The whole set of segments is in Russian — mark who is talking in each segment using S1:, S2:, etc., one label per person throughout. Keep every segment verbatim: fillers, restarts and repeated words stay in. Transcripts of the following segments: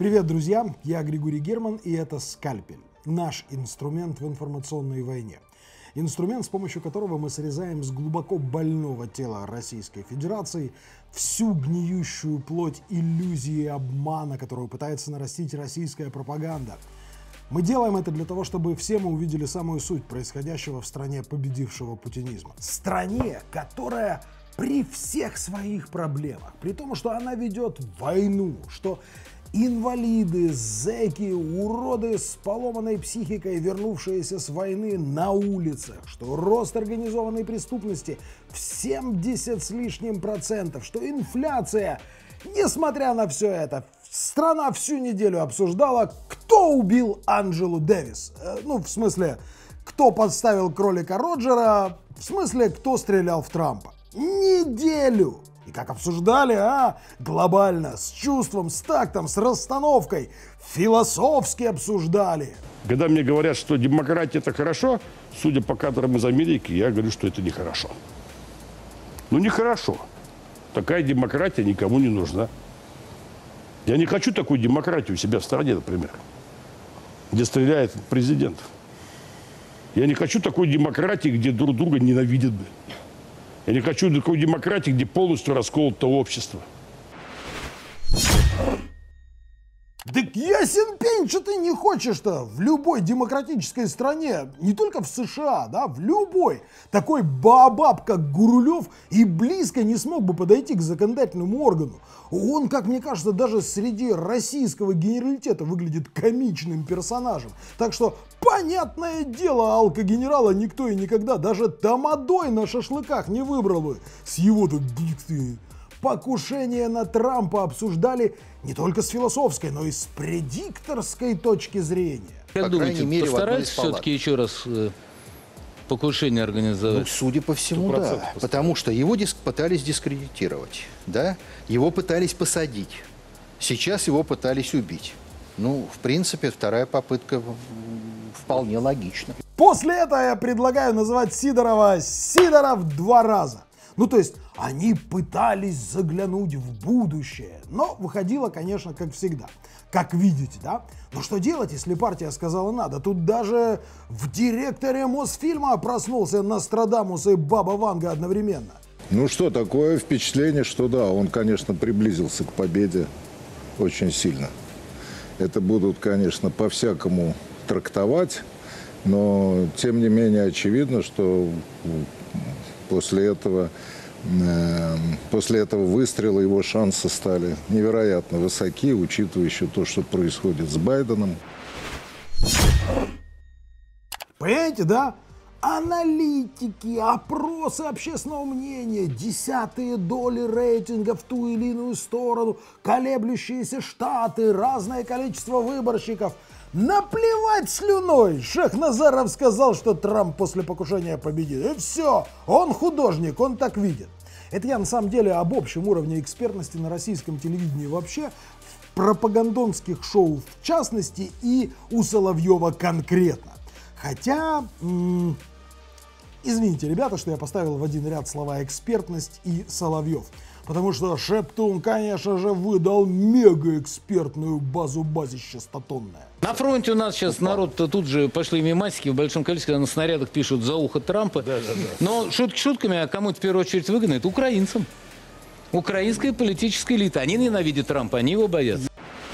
S1: Привет, друзья! Я Григорий Герман, и это «Скальпель» – наш инструмент в информационной войне. Инструмент, с помощью которого мы срезаем с глубоко больного тела Российской Федерации всю гниющую плоть иллюзии и обмана, которую пытается нарастить российская пропаганда. Мы делаем это для того, чтобы все мы увидели самую суть происходящего в стране победившего путинизма. Стране, которая при всех своих проблемах, при том, что она ведет войну, что инвалиды, зэки, уроды с поломанной психикой, вернувшиеся с войны на улицах, что рост организованной преступности в семьдесят с лишним процентов, что инфляция, несмотря на все это, страна всю неделю обсуждала, кто убил Анджелу Дэвис. Ну, в смысле, кто подставил кролика Роджера, в смысле, кто стрелял в Трампа. Неделю! И как обсуждали, а? Глобально, с чувством, с тактом, с расстановкой, философски обсуждали.
S2: Когда мне говорят, что демократия это хорошо, судя по кадрам из Америки, я говорю, что это нехорошо. Ну, нехорошо. Такая демократия никому не нужна. Я не хочу такую демократию у себя в стране, например, где стреляет президент. Я не хочу такой демократии, где друг друга ненавидят. Я не хочу такой демократии, где полностью расколото общество.
S1: Так ясен пень, что ты не хочешь-то в любой демократической стране, не только в США, да, в любой. Такой баобаб, как Гурулев, и близко не смог бы подойти к законодательному органу. Он, как мне кажется, даже среди российского генералитета выглядит комичным персонажем. Так что, понятное дело, алкогенерала никто и никогда, даже тамадой на шашлыках не выбрал бы с его-то дикцией. Покушение на Трампа обсуждали не только с философской, но и с предикторской точки зрения.
S3: Как
S4: По
S3: думаете,
S4: мере,
S3: постараются все-таки еще раз э, покушение организовать?
S4: Ну, судя по всему, да. Потому что его диск пытались дискредитировать, да? Его пытались посадить. Сейчас его пытались убить. Ну, в принципе, вторая попытка вполне логична.
S1: После этого я предлагаю называть Сидорова Сидоров два раза. Ну, то есть, они пытались заглянуть в будущее, но выходило, конечно, как всегда. Как видите, да? Но что делать, если партия сказала надо? Тут даже в директоре Мосфильма проснулся Нострадамус и Баба Ванга одновременно.
S5: Ну что, такое впечатление, что да, он, конечно, приблизился к победе очень сильно. Это будут, конечно, по-всякому трактовать, но, тем не менее, очевидно, что после этого, э, после этого выстрела его шансы стали невероятно высоки, учитывая еще то, что происходит с Байденом.
S1: Понимаете, да? Аналитики, опросы общественного мнения, десятые доли рейтинга в ту или иную сторону, колеблющиеся штаты, разное количество выборщиков. Наплевать слюной! Шахназаров сказал, что Трамп после покушения победит. И все, он художник, он так видит. Это я на самом деле об общем уровне экспертности на российском телевидении вообще, в пропагандонских шоу в частности и у Соловьева конкретно. Хотя, м- извините, ребята, что я поставил в один ряд слова «экспертность» и «Соловьев». Потому что Шептун, конечно же, выдал мегаэкспертную базу базища стотонная.
S3: На фронте у нас сейчас народ-то тут же пошли мемасики в большом количестве, на снарядах пишут за ухо Трампа. Да, да, да. Но шутки шутками, а кому это в первую очередь выгодно? Это украинцам. Украинская политическая элита. Они ненавидят Трампа, они его боятся.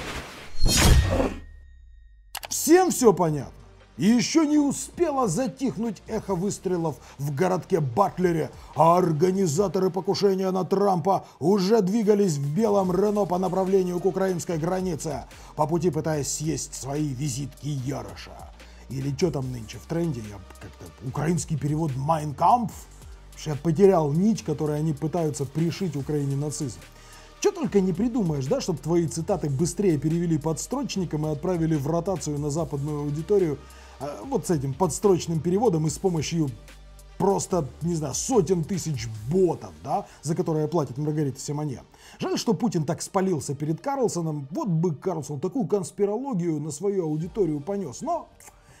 S1: Всем все понятно. И еще не успело затихнуть эхо выстрелов в городке Батлере, а организаторы покушения на Трампа уже двигались в белом Рено по направлению к украинской границе, по пути пытаясь съесть свои визитки Яроша. Или что там нынче в тренде, я как-то украинский перевод «Mein Kampf», что я потерял нить, которой они пытаются пришить Украине нацизм. Что только не придумаешь, да, чтобы твои цитаты быстрее перевели подстрочником и отправили в ротацию на западную аудиторию э, вот с этим подстрочным переводом и с помощью просто, не знаю, сотен тысяч ботов, да, за которые платит Маргарита Симоньян. Жаль, что Путин так спалился перед Карлсоном, вот бы Карлсон такую конспирологию на свою аудиторию понес, но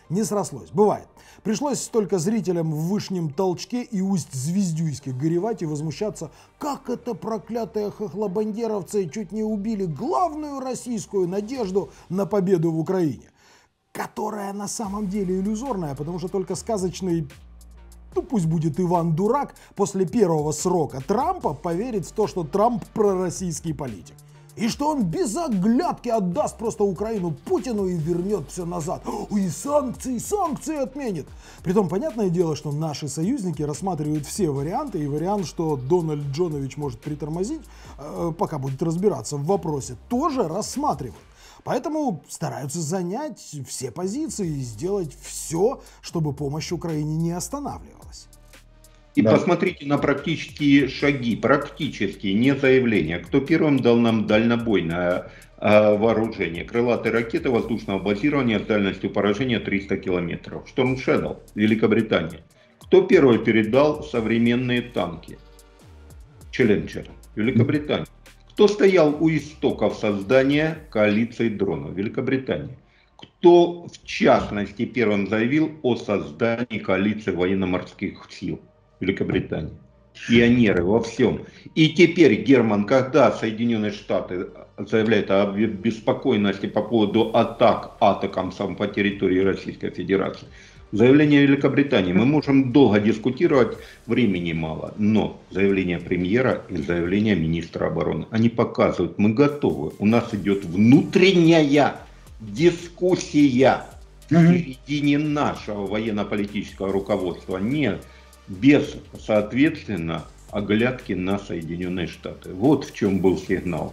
S1: Не срослось. Бывает. Пришлось только зрителям в Вышнем Толчке и Усть-Звездюйске горевать и возмущаться, как это проклятые хохлобандеровцы чуть не убили главную российскую надежду на победу в Украине. Которая на самом деле иллюзорная, потому что только сказочный, ну пусть будет Иван Дурак, после первого срока Трампа поверит в то, что Трамп пророссийский политик. И что он без оглядки отдаст просто Украину Путину и вернет все назад. И санкции, санкции отменит. Притом, понятное дело, что наши союзники рассматривают все варианты. И вариант, что Дональд Джонович может притормозить, пока будет разбираться в вопросе, тоже рассматривают. Поэтому стараются занять все позиции и сделать все, чтобы помощь Украине не останавливалась.
S6: И
S5: Да.
S6: посмотрите на практические шаги, практические, не заявления. Кто первым дал нам дальнобойное э, вооружение? Крылатые ракеты воздушного базирования с дальностью поражения триста километров. Storm Shadow, Великобритания. Кто первый передал современные танки? Challenger, Великобритания. Кто стоял у истоков создания коалиции дронов? Великобритания. Кто в частности первым заявил о создании коалиции военно-морских сил? Великобритания. Пионеры во всем. И теперь, Герман, когда Соединенные Штаты заявляют о беспокойности по поводу атак атакамсом по территории Российской Федерации, заявление Великобритании, мы можем долго дискутировать, времени мало, но заявление премьера и заявление министра обороны, они показывают, мы готовы, у нас идет внутренняя дискуссия в середине нашего военно-политического руководства, не без, соответственно, оглядки на Соединенные Штаты. Вот в чем был сигнал.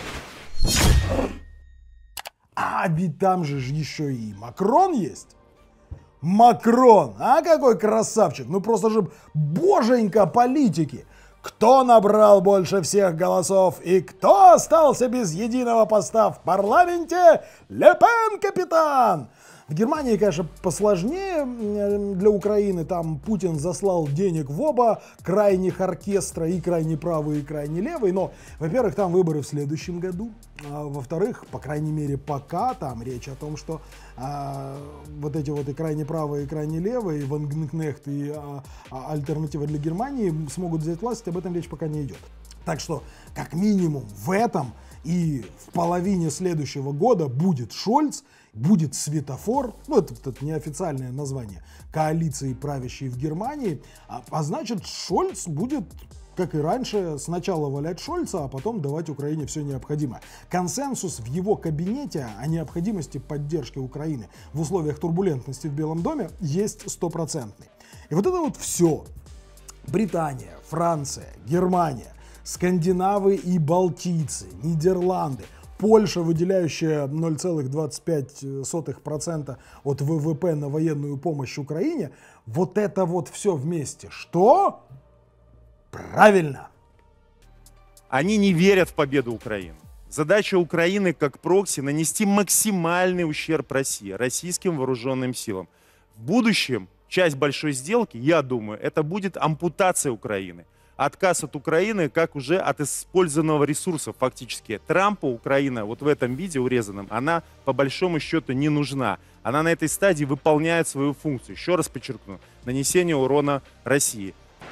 S1: А ведь там же еще и Макрон есть. Макрон, а какой красавчик, ну просто же боженька политики. Кто набрал больше всех голосов и кто остался без единого поста в парламенте? Ле Пен, капитан! В Германии, конечно, посложнее для Украины. Там Путин заслал денег в оба крайних оркестра, и крайне правый, и крайне левый. Но, во-первых, там выборы в следующем году. А, во-вторых, по крайней мере, пока там речь о том, что а, вот эти вот и крайне правые, и крайне левые, и Вагенкнехт, и а, а, альтернатива для Германии смогут взять власть, об этом речь пока не идет. Так что, как минимум, в этом и в половине следующего года будет Шольц, будет светофор, ну это, это неофициальное название, коалиции, правящей в Германии, а, а значит Шольц будет, как и раньше, сначала валять Шольца, а потом давать Украине все необходимое. Консенсус в его кабинете о необходимости поддержки Украины в условиях турбулентности в Белом доме есть стопроцентный. И вот это вот все. Британия, Франция, Германия, скандинавы и балтийцы, Нидерланды, Польша, выделяющая ноль целых двадцать пять сотых процента от вэ вэ пэ на военную помощь Украине, вот это вот все вместе. Что? Правильно.
S7: Они не верят в победу Украины. Задача Украины как прокси нанести максимальный ущерб России, российским вооруженным силам. В будущем часть большой сделки, я думаю, это будет ампутация Украины. Отказ от Украины как уже от использованного ресурса фактически. Трампу Украина вот в этом виде урезанном, она по большому счету не нужна. Она на этой стадии выполняет свою функцию. Еще раз подчеркну, нанесение урона России.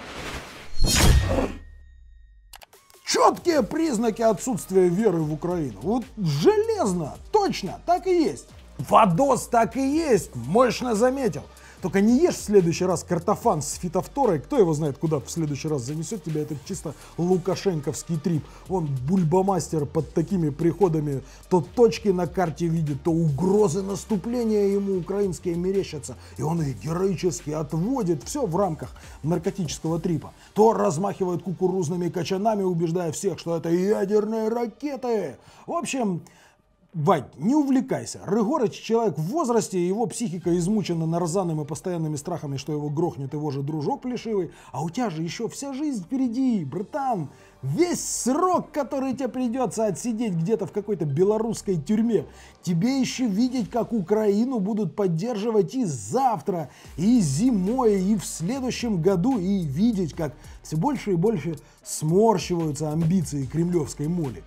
S1: Четкие признаки отсутствия веры в Украину. Вот железно, точно, так и есть. Вадос так и есть, мощно заметил. Только не ешь в следующий раз картофан с фитофторой, кто его знает, куда в следующий раз занесет тебя, это чисто лукашенковский трип. Он бульбамастер под такими приходами, то точки на карте видит, то угрозы наступления ему украинские мерещатся, и он их героически отводит, все в рамках наркотического трипа. То размахивает кукурузными качанами, убеждая всех, что это ядерные ракеты. В общем... Вань, не увлекайся. Рыгорыч человек в возрасте, его психика измучена нарзанным и постоянными страхами, что его грохнет его же дружок плешивый. А у тебя же еще вся жизнь впереди, братан. Весь срок, который тебе придется отсидеть где-то в какой-то белорусской тюрьме. Тебе еще видеть, как Украину будут поддерживать и завтра, и зимой, и в следующем году. И видеть, как все больше и больше сморщиваются амбиции кремлевской моли.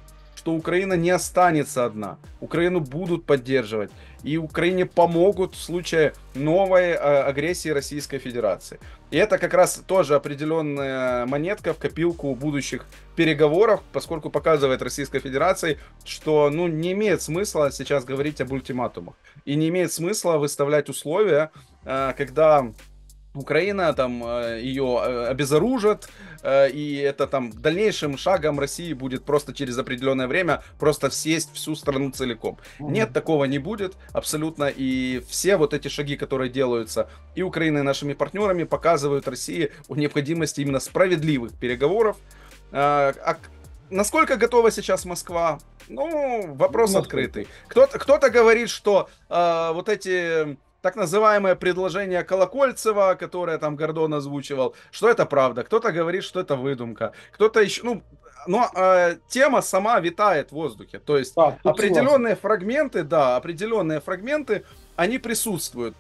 S8: что Украина не останется одна. Украину будут поддерживать. И Украине помогут в случае новой э, агрессии Российской Федерации. И это как раз тоже определенная монетка в копилку будущих переговоров, поскольку показывает Российской Федерации, что ну, не имеет смысла сейчас говорить об ультиматумах. И не имеет смысла выставлять условия, э, когда Украина там ее обезоружат, и это там дальнейшим шагом России будет просто через определенное время просто съесть всю страну целиком. Mm-hmm. Нет, такого не будет абсолютно, и все вот эти шаги, которые делаются и Украиной, и нашими партнерами, показывают России о необходимости именно справедливых переговоров. А, а насколько готова сейчас Москва? Ну, вопрос ну, открытый. Кто-то, кто-то говорит, что а, вот эти... так называемое предложение Колокольцева, которое там Гордон озвучивал, что это правда. Кто-то говорит, что это выдумка. Кто-то еще... Ну, но э, тема сама витает в воздухе. То есть да, определенные согласен. фрагменты, да, определенные фрагменты, они присутствуют.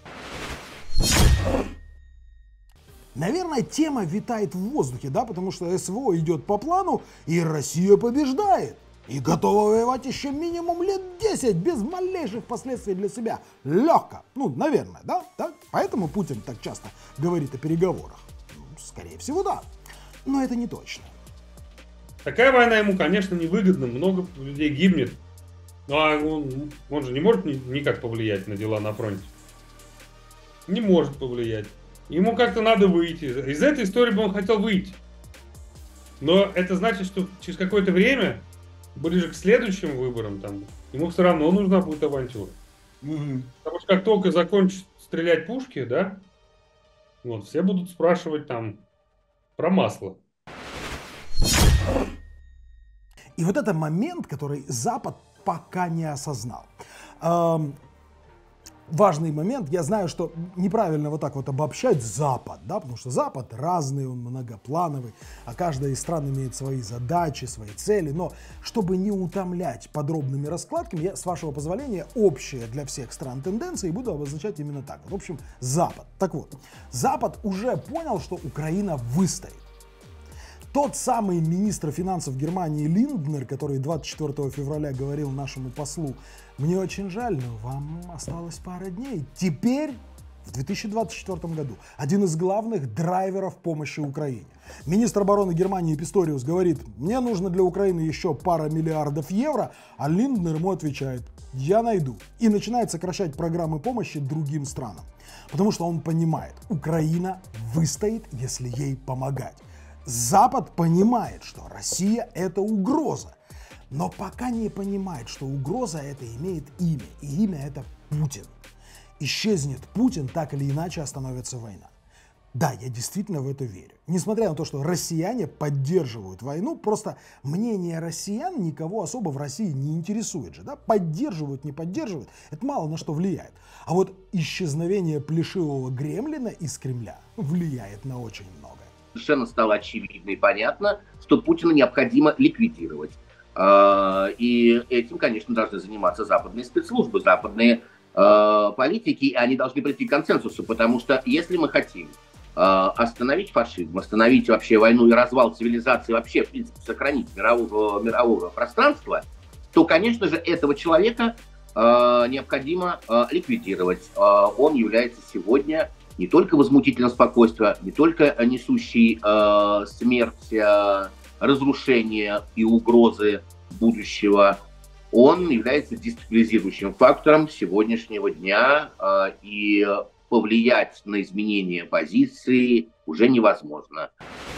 S1: Наверное, тема витает в воздухе, да, потому что СВО идет по плану, и Россия побеждает. И готова воевать еще минимум лет десять, без малейших последствий для себя. Легко. Ну, наверное, да? Так? Поэтому Путин так часто говорит о переговорах. Ну, скорее всего, да. Но это не точно.
S9: Такая война ему, конечно, невыгодна. Много людей гибнет. Ну, а он, он же не может никак повлиять на дела на фронте. Не может повлиять. Ему как-то надо выйти. Из этой истории бы он хотел выйти. Но это значит, что через какое-то время... ближе к следующим выборам, там, ему все равно нужна будет авантюра. Угу. Потому что как только закончат стрелять пушки, да, вот, все будут спрашивать там про масло.
S1: И вот это момент, который Запад пока не осознал. Эм, важный момент, я знаю, что неправильно вот так вот обобщать Запад, да, потому что Запад разный, он многоплановый, а каждая из стран имеет свои задачи, свои цели, но чтобы не утомлять подробными раскладками, я, с вашего позволения, общие для всех стран тенденции буду обозначать именно так. В общем, Запад. Так вот, Запад уже понял, что Украина выстоит. Тот самый министр финансов Германии Линднер, который двадцать четвёртого февраля говорил нашему послу: «Мне очень жаль, но вам осталось пара дней». Теперь, в две тысячи двадцать четвёртом году, один из главных драйверов помощи Украине. Министр обороны Германии Писториус говорит: «Мне нужно для Украины еще пара миллиардов евро», а Линднер ему отвечает: «Я найду». И начинает сокращать программы помощи другим странам. Потому что он понимает, Украина выстоит, если ей помогать. Запад понимает, что Россия — это угроза, но пока не понимает, что угроза эта имеет имя, и имя это Путин. Исчезнет Путин, так или иначе остановится война. Да, я действительно в это верю. Несмотря на то, что россияне поддерживают войну, просто мнение россиян никого особо в России не интересует же, да? Поддерживают, не поддерживают, это мало на что влияет. А вот исчезновение плешивого гремлина из Кремля влияет на очень много.
S10: Совершенно стало очевидно и понятно, что Путина необходимо ликвидировать. И этим, конечно, должны заниматься западные спецслужбы, западные политики, и они должны прийти к консенсусу, потому что если мы хотим остановить фашизм, остановить вообще войну и развал цивилизации, вообще, в принципе, сохранить мирового, мирового пространства, то, конечно же, этого человека необходимо ликвидировать. Он является сегодня не только возмутителем спокойствия, не только несущий э, смерть, э, разрушение и угрозы будущего, он является дестабилизирующим фактором сегодняшнего дня, э, и повлиять на изменение позиции уже невозможно.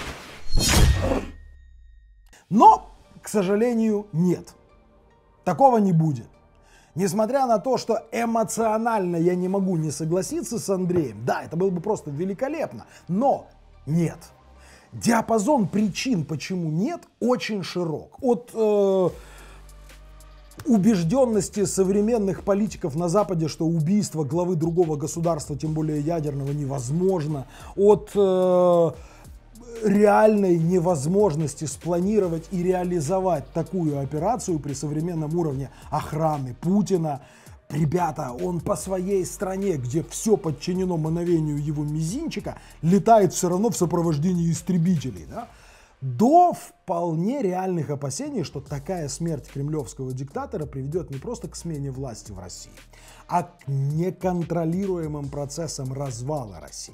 S1: Но, к сожалению, нет. Такого не будет. Несмотря на то, что эмоционально я не могу не согласиться с Андреем, да, это было бы просто великолепно, но нет. Диапазон причин, почему нет, очень широк. От э, убежденности современных политиков на Западе, что убийство главы другого государства, тем более ядерного, невозможно, от э, реальной невозможности спланировать и реализовать такую операцию при современном уровне охраны Путина. Ребята, он по своей стране, где все подчинено мановению его мизинчика, летает все равно в сопровождении истребителей. Да? до вполне реальных опасений, что такая смерть кремлевского диктатора приведет не просто к смене власти в России, а к неконтролируемым процессам развала России.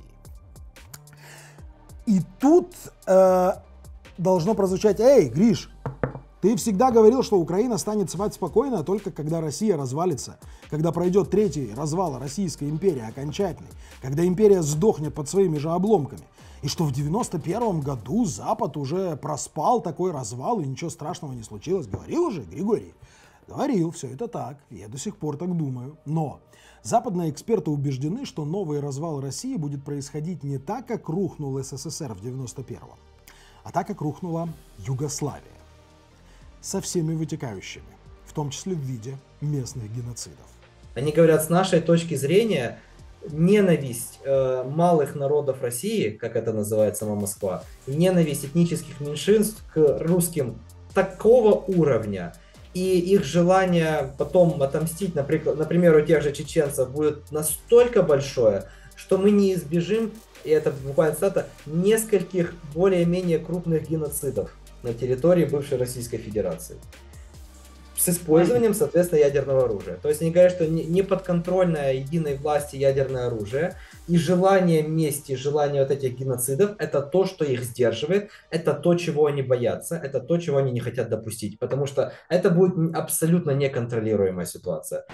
S1: И тут э, должно прозвучать: эй, Гриш, ты всегда говорил, что Украина станет спать спокойно только когда Россия развалится, когда пройдет третий развал Российской империи окончательный, когда империя сдохнет под своими же обломками. И что в девяносто первом году Запад уже проспал такой развал, и ничего страшного не случилось. Говорил уже, Григорий? Говорил, все это так, я до сих пор так думаю. Но западные эксперты убеждены, что новый развал России будет происходить не так, как рухнул СССР в девяносто первом, а так, как рухнула Югославия. Со всеми вытекающими, в том числе в виде местных геноцидов.
S11: Они говорят, с нашей точки зрения, ненависть э, малых народов России, как это называет сама Москва, и ненависть этнических меньшинств к русским такого уровня, и их желание потом отомстить, например, например, у тех же чеченцев, будет настолько большое, что мы не избежим, и это буквально цитата, нескольких более-менее крупных геноцидов на территории бывшей Российской Федерации. С использованием, соответственно, ядерного оружия. То есть они говорят, что неподконтрольное единой власти ядерное оружие и желание мести, желание вот этих геноцидов, это то, что их сдерживает, это то, чего они боятся, это то, чего они не хотят допустить. Потому что это будет абсолютно неконтролируемая ситуация.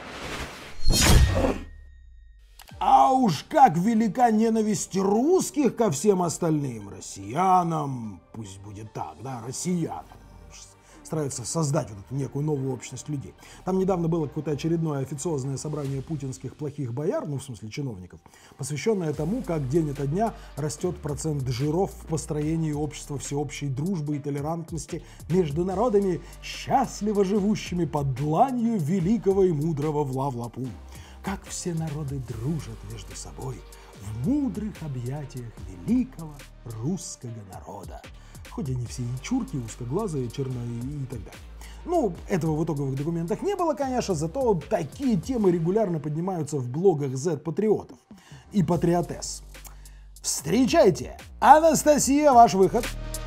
S1: А уж как велика ненависть русских ко всем остальным россиянам, пусть будет так, да, россиянам. Стараются создать вот эту некую новую общность людей. Там недавно было какое-то очередное официозное собрание путинских плохих бояр, ну в смысле чиновников, посвященное тому, как день ото дня растет процент жиров в построении общества всеобщей дружбы и толерантности между народами, счастливо живущими под дланью великого и мудрого Вла-Влапу. Как все народы дружат между собой в мудрых объятиях великого русского народа. Хоть они все и чурки, узкоглазые, черные и так далее. Ну, этого в итоговых документах не было, конечно, зато такие темы регулярно поднимаются в блогах зет-патриотов и патриотесс. Встречайте! Анастасия, ваш выход!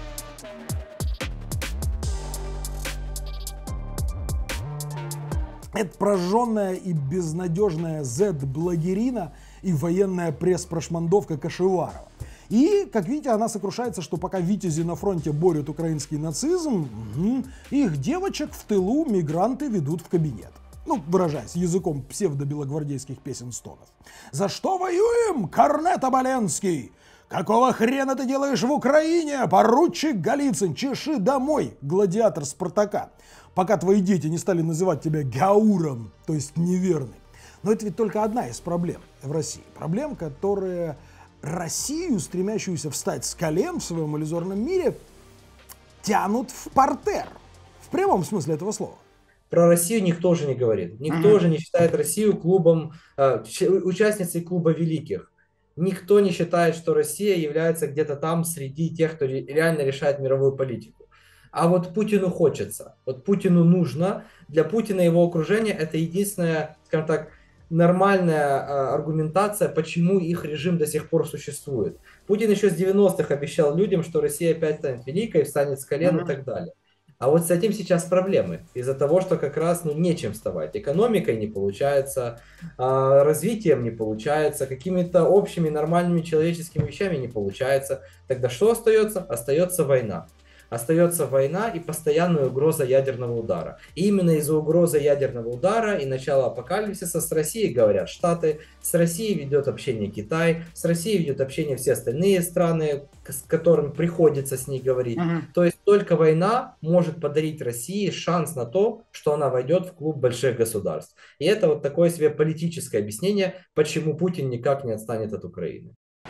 S1: Это прожженная и безнадежная зет-блогерина и военная пресс-прошмандовка Кашеварова. И, как видите, она сокрушается, что пока витязи на фронте борют украинский нацизм, угу, их девочек в тылу мигранты ведут в кабинет. Ну, выражаясь языком псевдо-белогвардейских песен-стонов. «За что воюем, Корнет Оболенский? Какого хрена ты делаешь в Украине, поручик Голицын? Чеши домой, гладиатор Спартака, пока твои дети не стали называть тебя Гауром, то есть неверным». Но это ведь только одна из проблем в России. Проблем, которые Россию, стремящуюся встать с колен в своем иллюзорном мире, тянут в партер. В прямом смысле этого слова.
S11: Про Россию никто уже не говорит. Никто же не считает Россию клубом, э, участницей клуба великих. Никто не считает, что Россия является где-то там среди тех, кто реально решает мировую политику. А вот Путину хочется. Вот Путину нужно. Для Путина и его окружения это единственная, скажем так, нормальная э, аргументация, почему их режим до сих пор существует. Путин еще с девяностых обещал людям, что Россия опять станет великой, встанет с колен mm-hmm. и так далее. А вот с этим сейчас проблемы. Из-за того, что как раз ну, нечем вставать. Экономикой не получается, э, развитием не получается, какими-то общими нормальными человеческими вещами не получается. Тогда что остается? Остается война. Остается война и постоянная угроза ядерного удара. И именно из-за угрозы ядерного удара и начала апокалипсиса с Россией говорят Штаты, с Россией ведет общение Китай, с Россией ведет общение все остальные страны, с которыми приходится с ней говорить. Uh-huh. То есть только война может подарить России шанс на то, что она войдет в клуб больших государств. И это вот такое себе политическое объяснение, почему Путин никак не отстанет от Украины.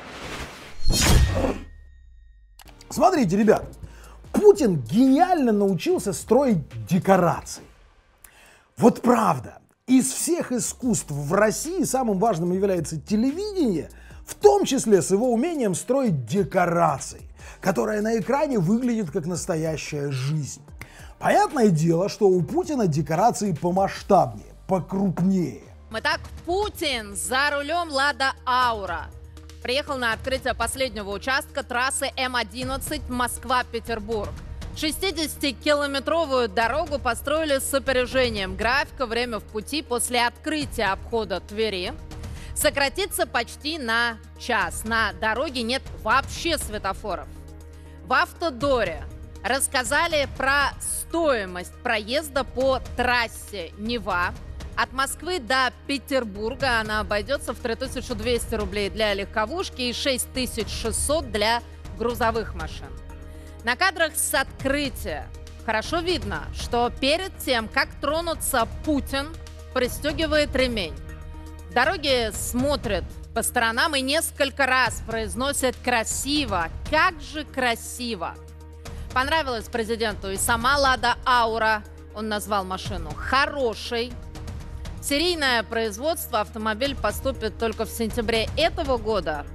S1: Смотрите, ребят. Путин гениально научился строить декорации. Вот правда, из всех искусств в России самым важным является телевидение, в том числе с его умением строить декорации, которая на экране выглядит как настоящая жизнь. Понятное дело, что у Путина декорации помасштабнее, покрупнее.
S12: Итак, Путин за рулем Лада Аура. приехал на открытие последнего участка трассы М одиннадцать Москва-Петербург. шестидесятикилометровую дорогу построили с опережением графика. Время в пути после открытия обхода Твери сократится почти на час. На дороге нет вообще светофоров. В Автодоре рассказали про стоимость проезда по трассе Нева. От Москвы до Петербурга она обойдется в три тысячи двести рублей для легковушки и шесть тысяч шестьсот для грузовых машин. На кадрах с открытия хорошо видно, что перед тем, как тронуться, Путин пристегивает ремень. В дороге смотрит по сторонам и несколько раз произносит «красиво». Как же красиво! Понравилась президенту и сама «Лада Аура». Он назвал машину хорошей. Серийное производство автомобиль поступит только в сентябре этого года.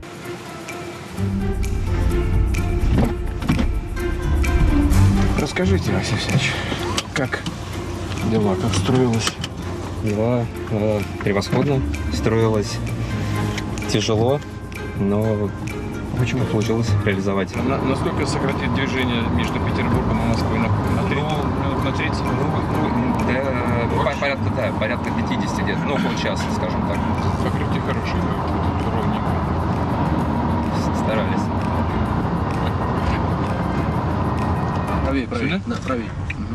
S13: Расскажите, Василий Васильевич, как дела, как строилось?
S14: Дела э, превосходно, строилось тяжело, но почему получилось реализовать.
S13: На, насколько сократит движение между Петербургом и Москвой? На, на, тридцать, минут на тридцать?
S14: Ну, да, порядка, да, порядка пятидесяти где-то, ну, около часа, скажем так.
S13: Покрытие хорошее, да, ровненько.
S14: Старались.
S15: Правее, правее. Да, правее.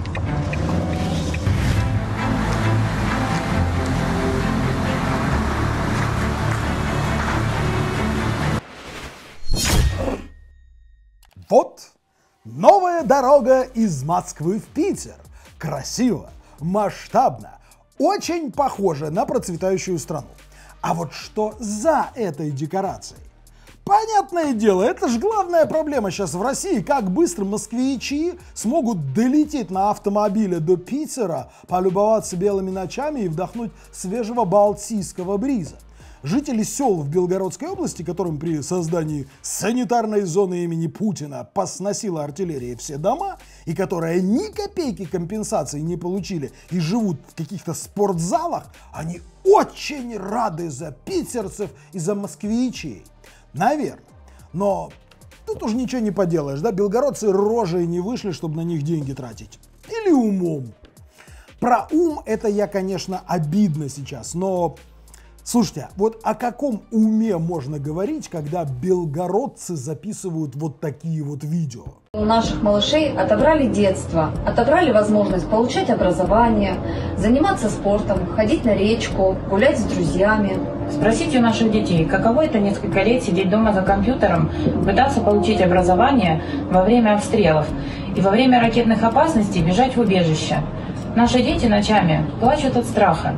S1: Вот новая дорога из Москвы в Питер. Красиво, масштабно, очень похоже на процветающую страну. А вот что за этой декорацией? Понятное дело, это же главная проблема сейчас в России, как быстро москвичи смогут долететь на автомобиле до Питера, полюбоваться белыми ночами и вдохнуть свежего балтийского бриза. Жители сел в Белгородской области, которым при создании санитарной зоны имени Путина посносила артиллерия все дома, и которые ни копейки компенсации не получили и живут в каких-то спортзалах, они очень рады за питерцев и за москвичей. Наверное. Но тут уже ничего не поделаешь, да? Белгородцы рожей не вышли, чтобы на них деньги тратить. Или умом. Про ум это я, конечно, обидно сейчас, но... Слушайте, вот о каком уме можно говорить, когда белгородцы записывают вот такие вот видео?
S16: У наших малышей отобрали детство, отобрали возможность получать образование, заниматься спортом, ходить на речку, гулять с друзьями.
S17: Спросите у наших детей, каково это несколько лет сидеть дома за компьютером, пытаться получить образование во время обстрелов и во время ракетных опасностей бежать в убежище. Наши дети ночами плачут от страха.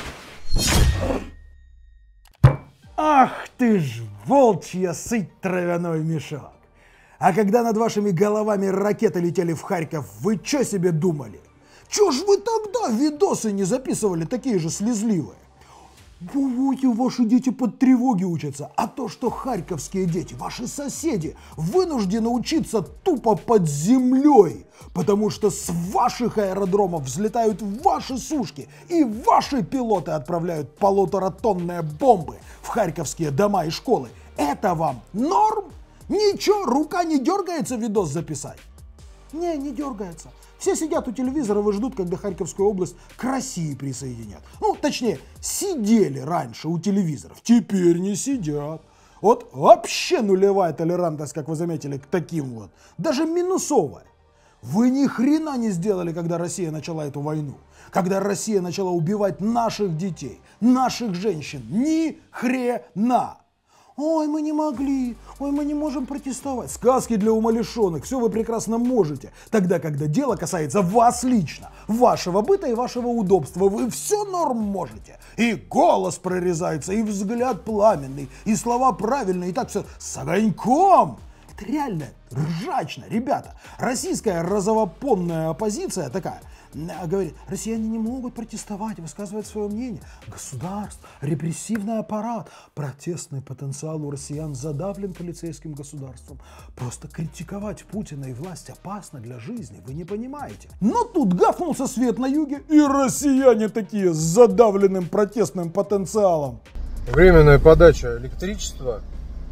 S1: Ах ты ж, волчья сыть, травяной мешок! А когда над вашими головами ракеты летели в Харьков, вы что себе думали? Чё ж вы тогда видосы не записывали такие же слезливые? Вот ваши дети под тревоги учатся, а то, что харьковские дети, ваши соседи, вынуждены учиться тупо под землей, потому что с ваших аэродромов взлетают ваши сушки, и ваши пилоты отправляют полуторатонные бомбы в харьковские дома и школы. Это вам норм? Ничего, рука не дергается видос записать? Не, не дергается. Все сидят у телевизоров и ждут, когда Харьковскую область к России присоединят. Ну, точнее, сидели раньше у телевизоров, теперь не сидят. Вот вообще нулевая толерантность, как вы заметили, к таким вот. Даже минусовая. Вы ни хрена не сделали, когда Россия начала эту войну. Когда Россия начала убивать наших детей, наших женщин. Ни хрена. Ой, мы не могли, ой, мы не можем протестовать. Сказки для умалишенных, все вы прекрасно можете. Тогда, когда дело касается вас лично, вашего быта и вашего удобства, вы все норм можете. И голос прорезается, и взгляд пламенный, и слова правильные, и так все с огоньком. Это реально ржачно, ребята. Российская розовопонная оппозиция такая... Говорит, россияне не могут протестовать, высказывать свое мнение. Государство, репрессивный аппарат, протестный потенциал у россиян задавлен полицейским государством. Просто критиковать Путина и власть опасно для жизни, вы не понимаете. Но тут гафнулся свет на юге, и россияне такие с задавленным протестным потенциалом.
S18: Временная подача электричества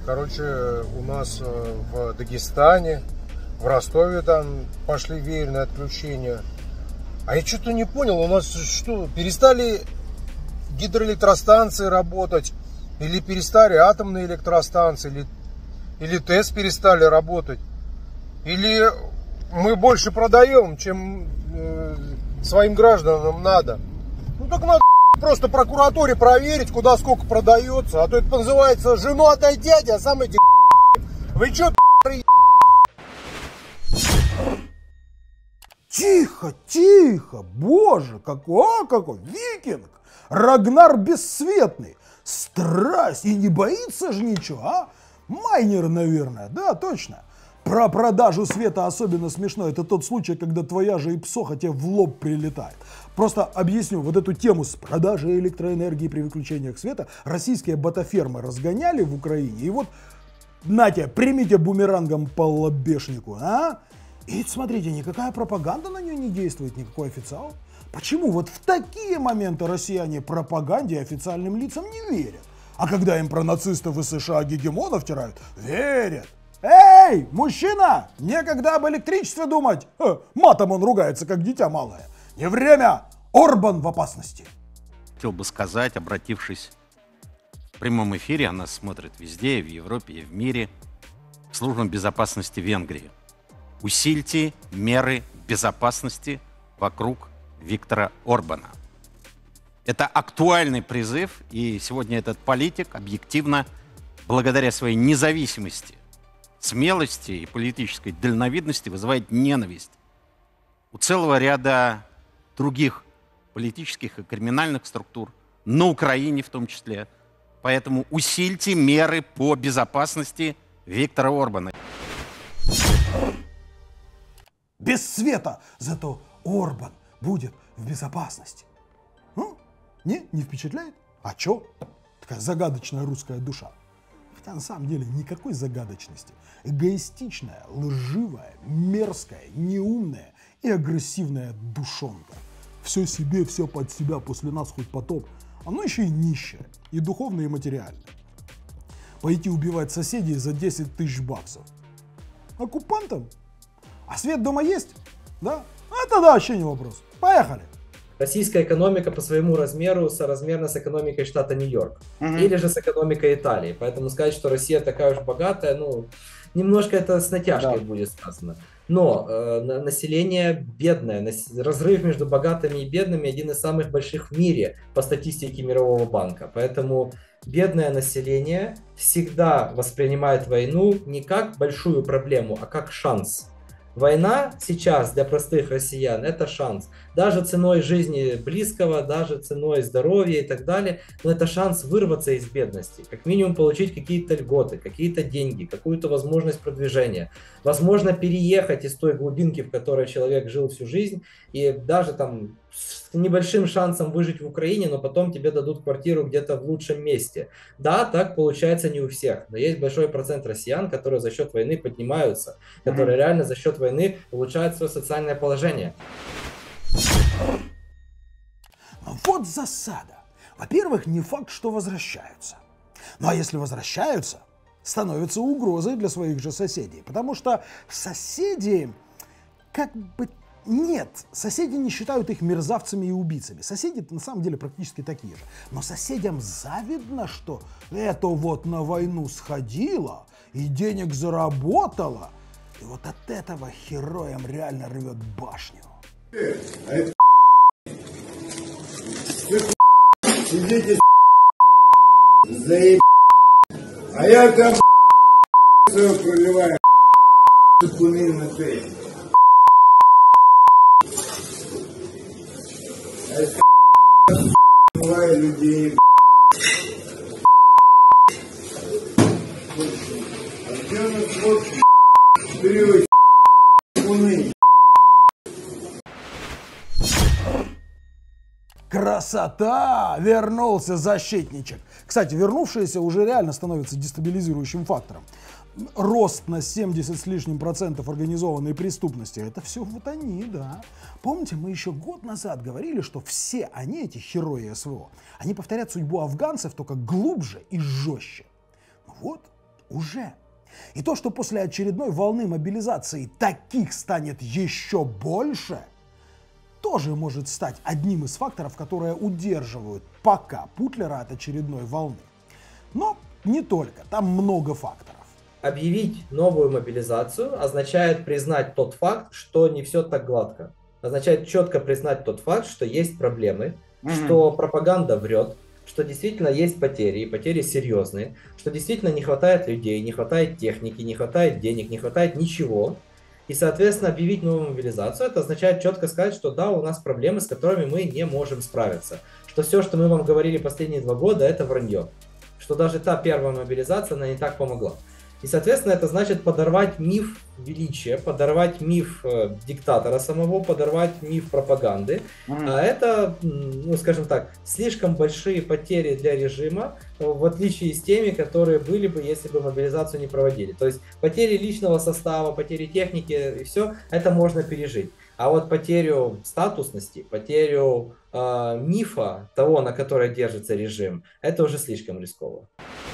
S18: Короче, у нас в Дагестане, в Ростове там пошли веерные отключения. А я что-то не понял, у нас что, перестали гидроэлектростанции работать? Или перестали атомные электростанции? Или, или ТЭС перестали работать? Или мы больше продаем, чем э, своим гражданам надо? Ну так надо просто прокуратуре проверить, куда сколько продается. А то это называется «жену отдай дяди», а сам эти вы что,
S1: Тихо, тихо, боже, какой, какой, викинг, Рагнар Бессветный, страсть, и не боится же ничего, а? Майнер, наверное, да, точно. Про продажу света особенно смешно, это тот случай, когда твоя же ипсоха тебе в лоб прилетает. Просто объясню, вот эту тему с продажей электроэнергии при выключениях света российские ботафермы разгоняли в Украине, и вот, нате, примите бумерангом по лобешнику, а? И смотрите, никакая пропаганда на нее не действует, никакой официал. Почему вот в такие моменты россияне пропаганде и официальным лицам не верят? А когда им про нацистов и США гегемона втирают, верят. Эй, мужчина, некогда об электричестве думать. Ха, матом он ругается, как дитя малое. Не время, Орбан в опасности.
S19: Хотел бы сказать, обратившись в прямом эфире, она смотрит везде, и в Европе, и в мире, к службам безопасности Венгрии. Усильте меры безопасности вокруг Виктора Орбана. Это актуальный призыв, и сегодня этот политик объективно, благодаря своей независимости, смелости и политической дальновидности, вызывает ненависть у целого ряда других политических и криминальных структур, на Украине в том числе. Поэтому усильте меры по безопасности Виктора Орбана.
S1: Без света, зато Орбан будет в безопасности. Ну, не, не впечатляет? А чё? Такая загадочная русская душа. Хотя на самом деле никакой загадочности. Эгоистичная, лживая, мерзкая, неумная и агрессивная душонка. Все себе, все под себя, после нас хоть потоп. Оно еще и нищее, и духовно, и материально. Пойти убивать соседей за десять тысяч баксов. Оккупантам? А свет дома есть? Да? А тогда вообще не вопрос. Поехали.
S11: Российская экономика по своему размеру соразмерна с экономикой штата Нью-Йорк. Угу. Или же с экономикой Италии. Поэтому сказать, что Россия такая уж богатая, ну, немножко это с натяжкой да. будет сказано. Но э, население бедное. Нас, разрыв между богатыми и бедными один из самых больших в мире по статистике Мирового банка. Поэтому бедное население всегда воспринимает войну не как большую проблему, а как шанс. Война сейчас для простых россиян – это шанс. Даже ценой жизни близкого, даже ценой здоровья и так далее. Но это шанс вырваться из бедности. Как минимум получить какие-то льготы, какие-то деньги, какую-то возможность продвижения. Возможно, переехать из той глубинки, в которой человек жил всю жизнь. И даже там с небольшим шансом выжить в Украине, но потом тебе дадут квартиру где-то в лучшем месте. Да, так получается не у всех. Но есть большой процент россиян, которые за счет войны поднимаются. Которые mm-hmm. реально за счет войны улучшают свое социальное положение.
S1: Вот засада. Во-первых, не факт, что возвращаются. Ну а если возвращаются, становятся угрозой для своих же соседей. Потому что соседи, как бы, нет, соседи не считают их мерзавцами и убийцами. Соседи на самом деле практически такие же. Но соседям завидно, что это вот на войну сходила и денег заработала. И вот от этого героям реально рвет башню.
S20: А это сидите, заеб... А я там все проливаю кумирно ты. А это бывает людей. А где у нас вот период луны?
S1: Красота! Вернулся защитничек. Кстати, вернувшиеся уже реально становится дестабилизирующим фактором. Рост на семьдесят с лишним процентов организованной преступности. Это все вот они, да. Помните, мы еще год назад говорили, что все они, эти герои СВО, они повторят судьбу афганцев только глубже и жестче. Вот, уже. И то, что после очередной волны мобилизации таких станет еще больше, тоже может стать одним из факторов, которые удерживают пока Путлера от очередной волны. Но не только, там много факторов.
S11: Объявить новую мобилизацию означает признать тот факт, что не все так гладко. Означает четко признать тот факт, что есть проблемы, mm-hmm. что пропаганда врет, что действительно есть потери, и потери серьезные, что действительно не хватает людей, не хватает техники, не хватает денег, не хватает ничего. И, соответственно, объявить новую мобилизацию, это означает четко сказать, что да, у нас проблемы, с которыми мы не можем справиться. Что все, что мы вам говорили последние два года, это вранье. Что даже та первая мобилизация, она не так помогла. И, соответственно, это значит подорвать миф величия, подорвать миф э, диктатора самого, подорвать миф пропаганды. Mm-hmm. А это, ну, скажем так, слишком большие потери для режима, в отличие с теми, которые были бы, если бы мобилизацию не проводили. То есть потери личного состава, потери техники и все, это можно пережить. А вот потерю статусности, потерю э, мифа, того, на которой держится режим, это уже слишком рисково.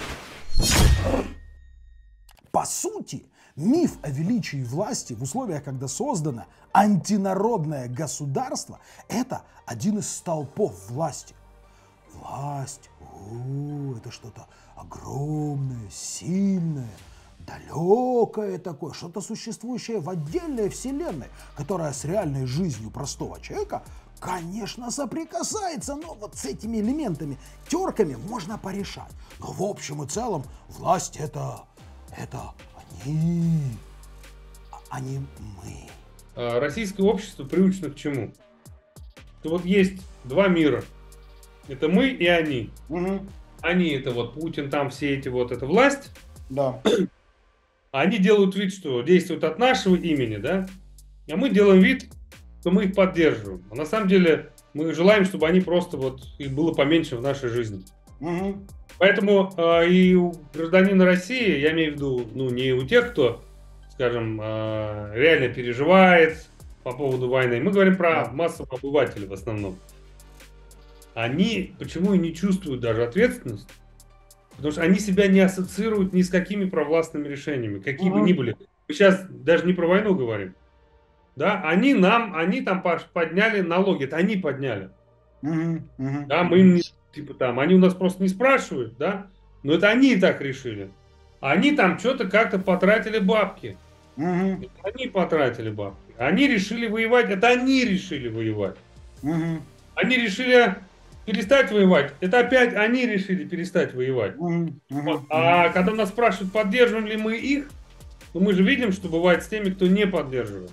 S1: По сути, миф о величии власти в условиях, когда создано антинародное государство, это один из столпов власти. Власть, о, это что-то огромное, сильное, далекое такое, что-то существующее в отдельной вселенной, которая с реальной жизнью простого человека, конечно, соприкасается, но вот с этими элементами, терками можно порешать. Но в общем и целом власть это... Это они, а не мы.
S9: Российское общество приучено к чему? Что вот есть два мира. Это мы и они.
S21: Угу.
S9: Они это вот Путин, там все эти вот, это власть.
S21: Да.
S9: Они делают вид, что действуют от нашего имени, да? А мы делаем вид, что мы их поддерживаем. А на самом деле мы желаем, чтобы они просто вот, их было поменьше в нашей жизни.
S21: Угу.
S9: Поэтому э, и у гражданина России, я имею в виду, ну, не у тех, кто, скажем, э, реально переживает по поводу войны, мы говорим про да. массовых обывателей в основном. Они почему и не чувствуют даже ответственность? Потому что они себя не ассоциируют ни с какими провластными решениями, какие бы ни были. Мы сейчас даже не про войну говорим. Да, они нам, они там подняли налоги, это они подняли.
S21: Угу, угу.
S9: Да, мы им не... Типа там, они у нас просто не спрашивают, да? Но это они и так решили. Они там что-то как-то потратили бабки.
S21: Угу.
S9: Они потратили бабки. Они решили воевать, это они решили воевать.
S21: Угу.
S9: Они решили перестать воевать, это опять они решили перестать воевать.
S21: Угу.
S9: Вот. А когда нас спрашивают, поддерживаем ли мы их, то мы же видим, что бывает с теми, кто не поддерживает.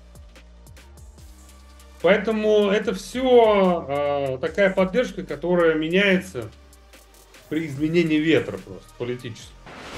S9: Поэтому это все э, такая поддержка, которая меняется при изменении ветра просто политически.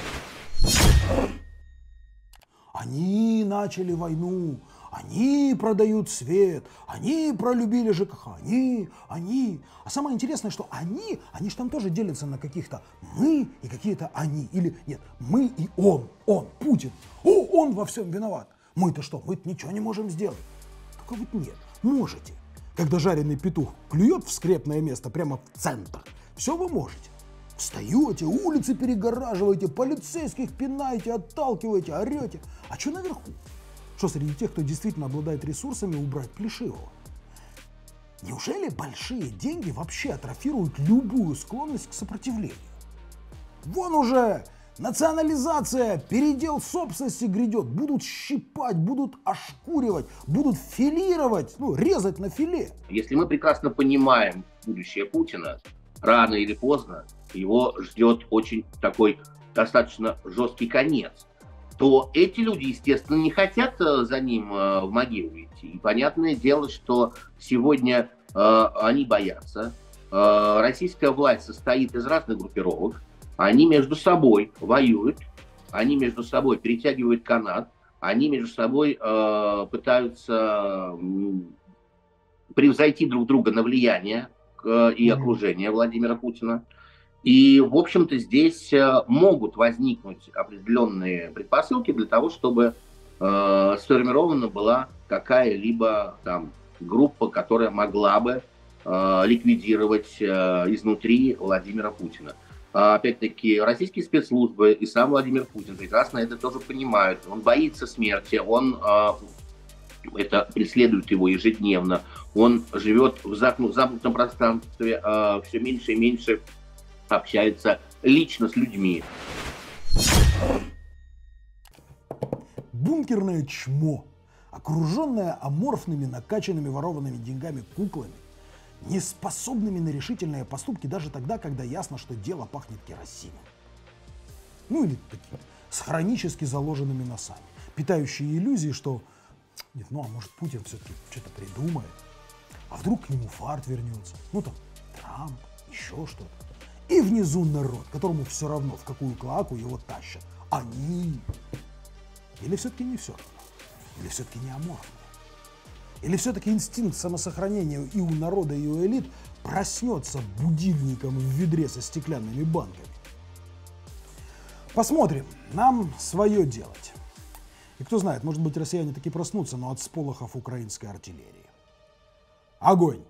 S1: Они начали войну, они продают свет, они пролюбили ЖКХ, они, они. А самое интересное, что они, они же там тоже делятся на каких-то мы и какие-то они. Или нет, мы и он, он, Путин. О, он во всем виноват. Мы-то что, мы-то ничего не можем сделать. Только вот нет. Можете. Когда жареный петух клюет в скрепное место прямо в центр, все вы можете. Встаете, улицы перегораживаете, полицейских пинаете, отталкиваете, орете. А что наверху? Что среди тех, кто действительно обладает ресурсами, убрать Плешивого? Неужели большие деньги вообще атрофируют любую склонность к сопротивлению? Вон уже национализация, передел собственности грядет. Будут щипать, будут ошкуривать, будут филировать, ну, резать на филе.
S10: Если мы прекрасно понимаем будущее Путина, рано или поздно его ждет очень такой достаточно жесткий конец, то эти люди, естественно, не хотят за ним в могилу идти. И понятное дело, что сегодня э, они боятся. Э, российская власть состоит из разных группировок. Они между собой воюют, они между собой перетягивают канат, они между собой э, пытаются э, превзойти друг друга на влияние э, и окружение Владимира Путина. И, в общем-то, здесь э, могут возникнуть определенные предпосылки для того, чтобы э, сформирована была какая-либо там группа, которая могла бы э, ликвидировать э, изнутри Владимира Путина. Опять-таки, российские спецслужбы и сам Владимир Путин прекрасно это тоже понимают. Он боится смерти, он это преследует его ежедневно. Он живет в замкнутом пространстве, все меньше и меньше общается лично с людьми.
S1: Бункерное чмо, окруженное аморфными, накачанными ворованными деньгами куклами, не способными на решительные поступки даже тогда, когда ясно, что дело пахнет керосином. Ну или такие, с хронически заложенными носами, питающие иллюзии, что нет, ну а может Путин все-таки что-то придумает, а вдруг к нему фарт вернется, ну там Трамп, еще что-то. И внизу народ, которому все равно, в какую клаку его тащат. Они. Или все-таки не все равно? Или все-таки не аморфно? Или все-таки инстинкт самосохранения и у народа, и у элит проснется будильником в ведре со стеклянными банками? Посмотрим. Нам свое делать. И кто знает, может быть, россияне таки проснутся, но от сполохов украинской артиллерии. Огонь!